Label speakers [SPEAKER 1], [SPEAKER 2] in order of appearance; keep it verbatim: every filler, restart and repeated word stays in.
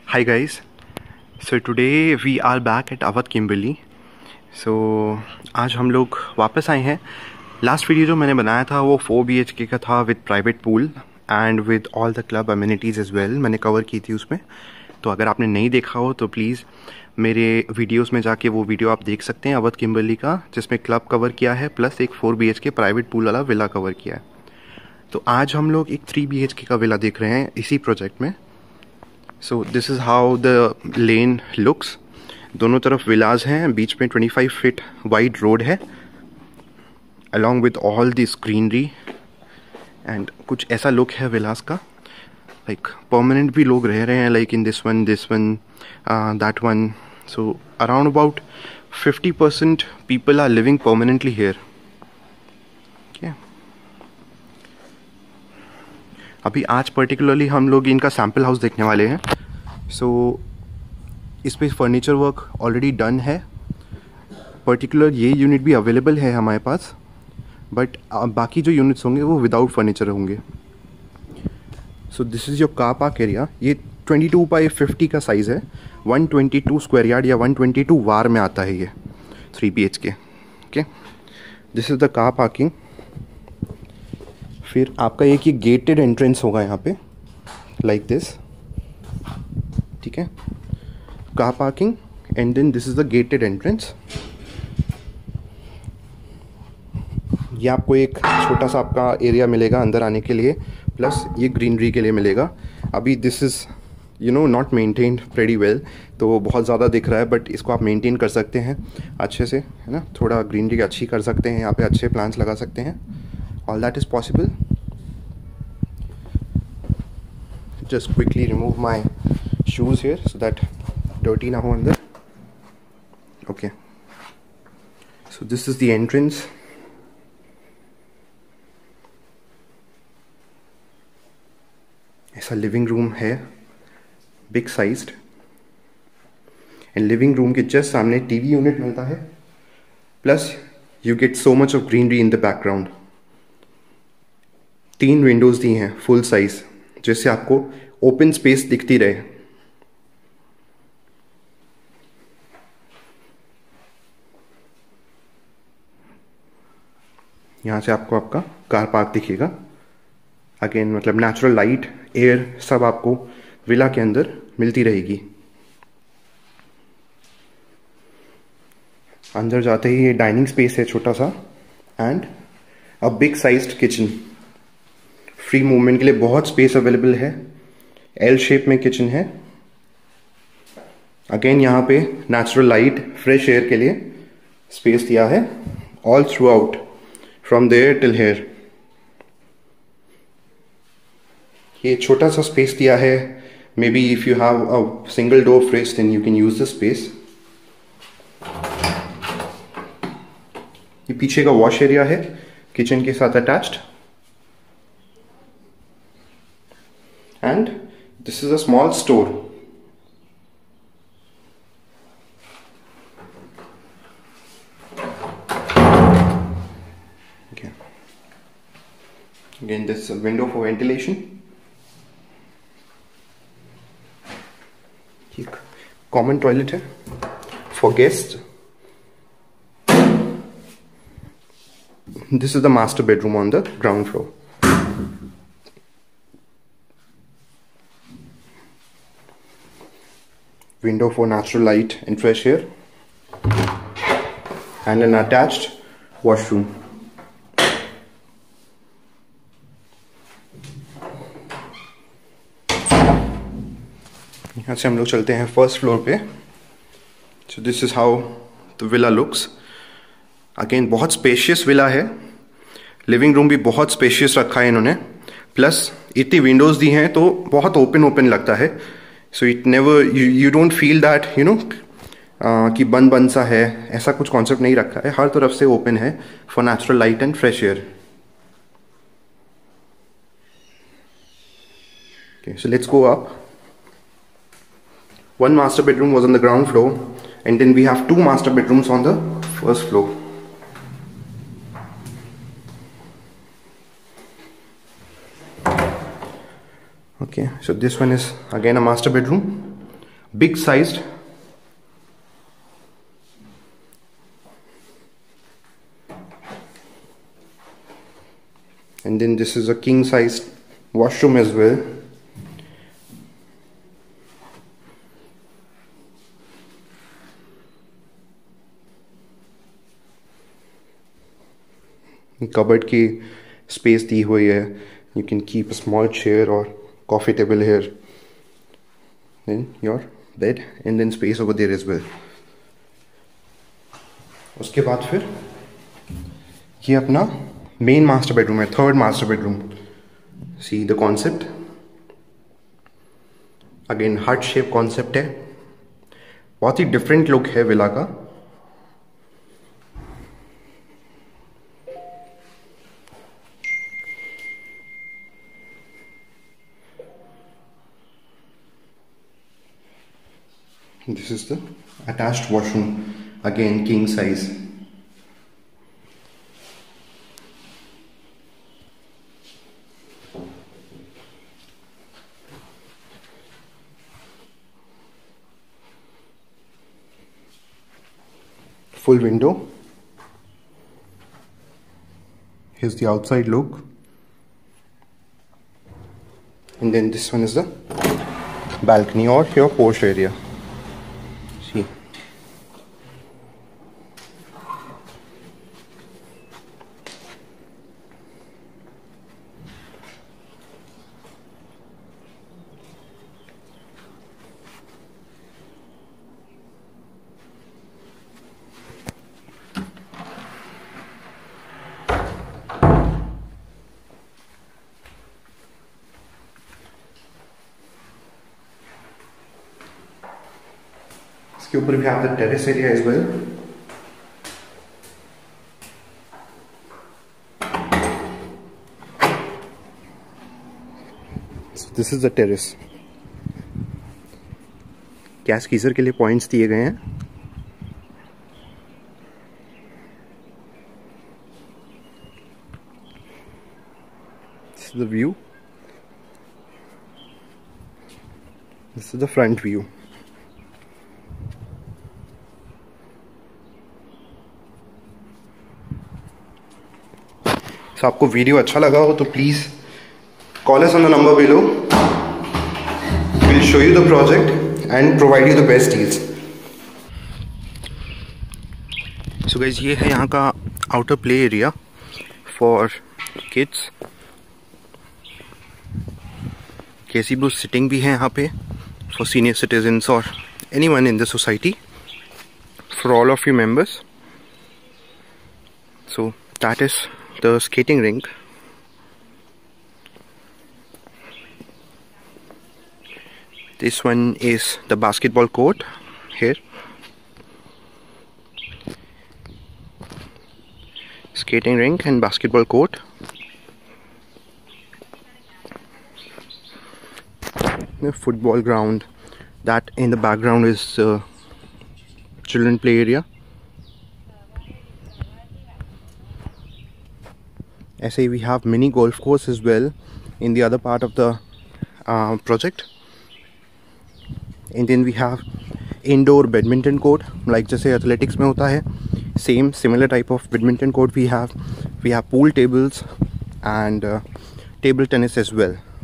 [SPEAKER 1] Hi guys, so today we are back at Awadh Kimberley. So आज हम लोग वापस आए हैं. लास्ट वीडियो जो मैंने बनाया था वो फोर बी एच के का था with private pool and with all the club amenities as well. मैंने कवर की थी उसमें, तो अगर आपने नहीं देखा हो तो प्लीज़ मेरे वीडियोस में जाके वो वीडियो आप देख सकते हैं अवध किम्बरली का, जिसमें क्लब कवर किया है प्लस एक four B H K private pool वाला विला कवर किया है. तो आज हम लोग एक थ्री बी एच के का विला देख रहे हैं इसी प्रोजेक्ट में. So this is how the lane looks. दोनों तरफ विलाज हैं, बीच में twenty five feet wide road है along with all this greenery. And कुछ ऐसा लुक है विलास का, लाइक परमानेंट भी लोग रह रहे हैं, like in this one this one that one. So around about fifty percent people are living permanently here. अभी आज पर्टिकुलरली हम लोग इनका सैम्पल हाउस देखने वाले हैं. सो so, इस पर फर्नीचर वर्क ऑलरेडी डन है. पर्टिकुलर ये यूनिट भी अवेलेबल है हमारे पास, बट बाकी जो यूनिट्स होंगे वो विदाउट फर्नीचर होंगे. So this is your car park area. ये ट्वेंटी टू बाई फिफ्टी का साइज़ है. One twenty two square yard या वन ट्वेंटी टू वार में आता है ये three B H K. Okay, this is the car parking. फिर आपका एक ये गेटेड एंट्रेंस होगा यहाँ पे, लाइक दिस. ठीक है, car parking and then this is the gated entrance. ये आपको एक छोटा सा आपका एरिया मिलेगा अंदर आने के लिए, प्लस ये ग्रीनरी के लिए मिलेगा. अभी this is you know not maintained pretty well, तो बहुत ज़्यादा दिख रहा है, बट इसको आप मेंटेन कर सकते हैं अच्छे से, है ना. थोड़ा ग्रीनरी अच्छी कर सकते हैं यहाँ पे, अच्छे प्लांट्स लगा सकते हैं. All that is possible. Just quickly remove my shoes here so that dirty na ho andar. Okay. So this is the entrance. ऐसा लिविंग रूम है, big sized. And living room के जस्ट सामने TV unit मिलता है, plus you get so much of greenery in the background. तीन windows दी हैं full size, जिससे आपको ओपन स्पेस दिखती रहे. यहाँ से आपको आपका कार पार्क दिखेगा. अगेन मतलब नेचुरल लाइट, एयर सब आपको विला के अंदर मिलती रहेगी. अंदर जाते ही ये डाइनिंग स्पेस है छोटा सा, and a big sized kitchen. Free movement के लिए बहुत स्पेस अवेलेबल है. एल शेप में किचन है. अगेन यहाँ पे नेचुरल लाइट, फ्रेश एयर के लिए स्पेस दिया है all throughout, from there till here. ये छोटा सा स्पेस दिया है. Maybe if you have a single door fridge then you can use this space. ये पीछे का वॉश एरिया है किचन के साथ attached. And this is a small store. Okay. Again, this is a window for ventilation. एक common toilet है for guests. This is the master bedroom on the ground floor. Window for natural light and fresh air, and an attached washroom. यहाँ से हम लोग चलते हैं first floor पे. So this is how the villa looks. Again बहुत spacious villa है. Living room भी बहुत स्पेशियस रखा है इन्होंने, प्लस इतनी विंडोज़ दी हैं तो बहुत ओपन ओपन लगता है. So it never you you don't feel that you know कि बंद बंद सा है, ऐसा कुछ कॉन्सेप्ट नहीं रखा है. हर तरफ से ओपन है for natural light and fresh air. Okay, so let's go up. One master bedroom was on the ground floor, and then we have two master bedrooms on the first floor. Okay, so this one is again a master bedroom. big sized. And then this is a king sized washroom as well. Cupboard की space दी हुई है. You can keep a small chair or coffee table here. Then your bed and then space over there as well. उसके बाद फिर ये अपना main master bedroom है, third master bedroom. See the concept. Again heart shape concept है. बहुत ही different look है विला का. This is the attached washroom, again king size. Full window. Here's the outside look. And then this one is the balcony or your porch area. See. इसके ऊपर भी have the terrace area as well. So this is the terrace. Gas geyser के लिए points दिए गए हैं. This is the view. This is the front view. So आपको video अच्छा लगा हो तो please call us on the number below. We'll show you the project and provide you the best deals. So guys, ये है यहाँ का outer play area for kids. gazebo sitting भी है यहाँ पे for senior citizens or anyone in the society, for all of you members. So that is the skating rink. This one is the basketball court here. Skating rink and basketball court. The football ground. That in the background is uh, children play area. As we have mini golf course as well in the other part of the uh, project. And then we have indoor badminton court, like जैसे athletics में होता है, same similar type of badminton court we have. We have pool tables and uh, table tennis as well.